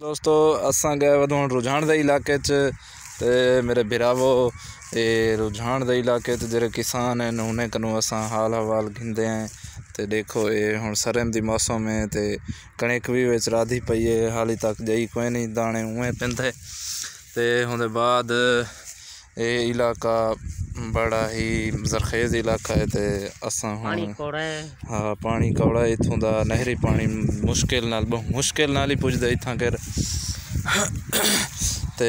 दोस्तों असां गए वधूं रुझान दे इलाके च ते मेरे बिरावो ये रुझान दे इलाके च जेरे किसान हैं उन्हें कनू असां हाल हवाल घिंदे हैं। ते देखो ये हुण सरम दी मौसम है ते कणिक भी विच राधी पई है, हाली तक जई कोई नहीं, दाने उवें पिंदे। ते हुंदे बाद ये इलाका बड़ा ही जरखेज़ इलाका है ते असां हाँ पानी कौड़ा है इत्थों दा, नहरी पानी मुश्किल नाल बहुत मुश्किल नाल ही पुजदा इत्थां कर। ते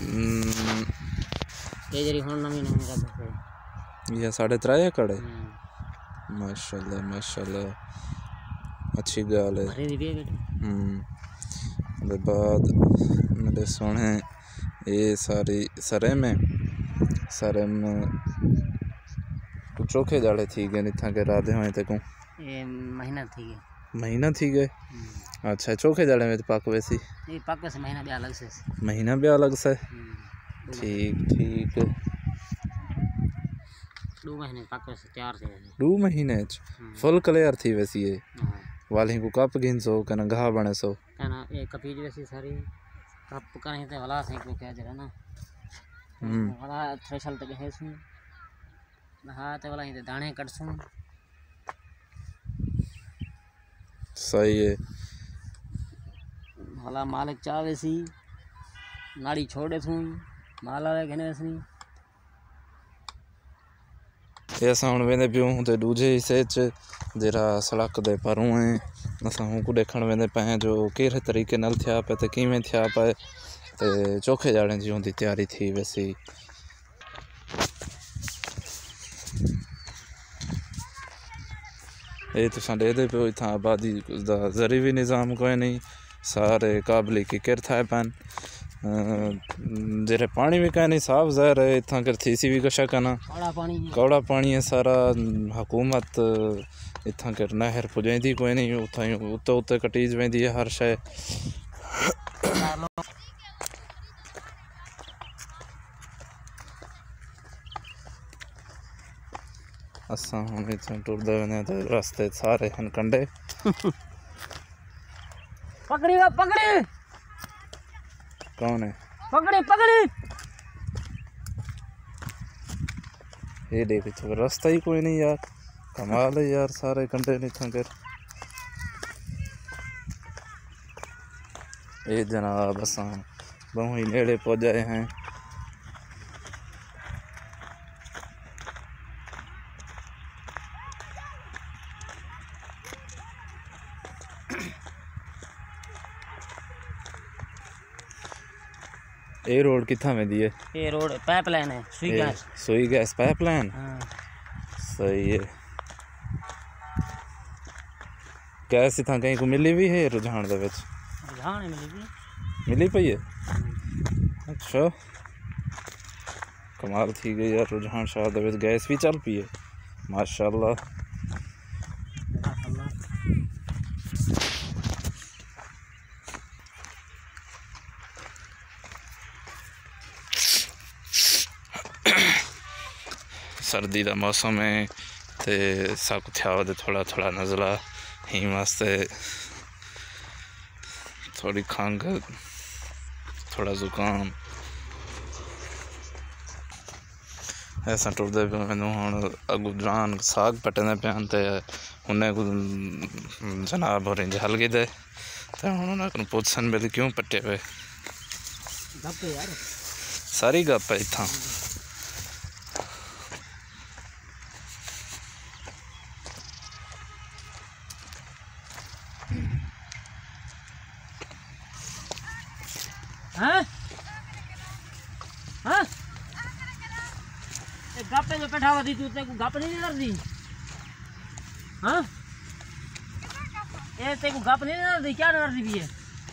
ये 3.5 एकड़ है। माशाल्लाह माशाल्लाह अच्छी गल है। उसके बाद मेरे सोने ये सारी सरम है, सरम चोखे जाड़े थी गए इतना के राधे हुए ते को महीना थी गए। अच्छा चोखे जाड़े में पाक वैसी महीना भी अलग से ठीक ठीक 2 महीने फुल क्लियर थी वैसी है वाली को कप गिन सो कना घा बने सो कना एक कपीज वैसी सारी कप कने ते वाला से को क्या जरा ना वाला थ्रेशल तक है सु हाँ ते वाला ही दाने कट सु सही है। वाला मालिक चावे सी नाड़ी छोड़े सु माला वे घने सी ये असां हुण वेंदे पियूं ते दूजे हिस्से च जरा सड़क दे परूं है असां हूं को देखण वेंदे पए जो केरे तरीके नाल थिया पे ते किवें थिया पे ते चोखे जाड़े जी हुंदी तैयारी थी वैसी। ये तुसां ॾेदे पियो इत्थां आबादी दा ज़री भी निज़ाम कोई नहीं, सारे काबली की किर थाए पैन जेरे पानी भी कहीं नहीं साफ ज़ाहिर है इतना कर थी सी भी कशा कना कौड़ा पानी है सारा। हुकूमत इतना कर नहर पुजेंदी कोई नहीं उतना उत्ते उत्ते कटीज वेंदी है हर शय। असां हुण इत्थों टुरदे वञे ते रस्ते सारे हन कंडे पकड़ी कौन है पकड़ी ये देख इत्थों रास्ता ही कोई नहीं यार, कमाल है यार सारे कंडे इत्थों कर। ये जनाब असां बहुत ही नेड़े पहुंचे हैं। ये रोड कित्थां वेंदी है? ये रोड पाइपलाइन है सुई गैस पाइपलाइन। हाँ। सही है। गैस इत्थां कहीं को मिली भी है रुझान दे विच? रुझान मिली पई है। अच्छा कमाल थी गई यार, रुझान शहर दे विच गैस भी चल पई है माशाल्लाह। सर्दी का मौसम है ते सक थिया वो थोड़ा थोड़ा नज़ला ही वास्ते थोड़ी खंघ थोड़ा जुकाम ऐसा टुरदे पे मैनू हुण अगू जान साग पटने पियान ते उन्हें को जनाब और इंज हल गए ते हुण उन्हें पुछन बेले क्यों पट्टे पे सारी गप है इत्थां। हाँ हाँ एक गप्पे जो बैठा हुआ थी तू तेरे को गप नहीं कर दी? हाँ ये तेरे को गप नहीं कर दी? क्या कर दी भी है?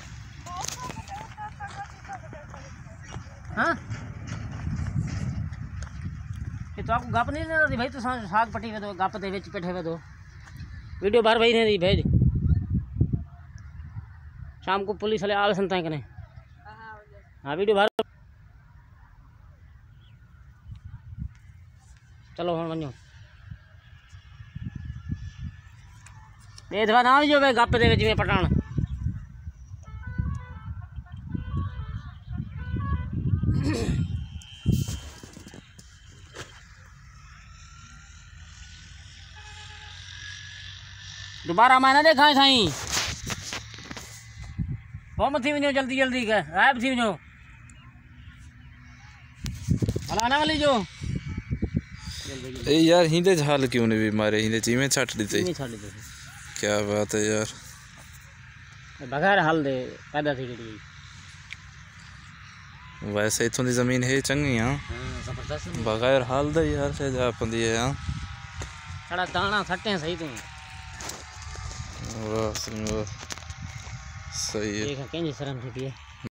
हाँ ये तो आपको गप नहीं कर दी भाई, तो साग पट्टी में दो गप दे विच बैठे हुए दो वीडियो बाहर भाई नहीं दी भेज शाम को पुलिस वाले आल संता कने। हाँ वीडियो बाहर चलो हम वनो ये दफा ना जो गप दे विच में पटाण दोबारा मैं ना देखा साईं वो मत थी वञो जल्दी जल्दी के गायब थी वञो भला ना हली जो ए यार हिंदे झाल क्यों नहीं भी मारे हिंदे चीमे छट दी नहीं छाड़ दे क्या बात है यार बगैर हल दे पैदा थी गई वैसे इतों की जमीन है चंगी हाँ जबरदस्त बगैर हाल दे यार से जा पंदी है हाँ थोड़ा दाना सट्टे सही तू वाह सही है देखा कहीं शर्म थी है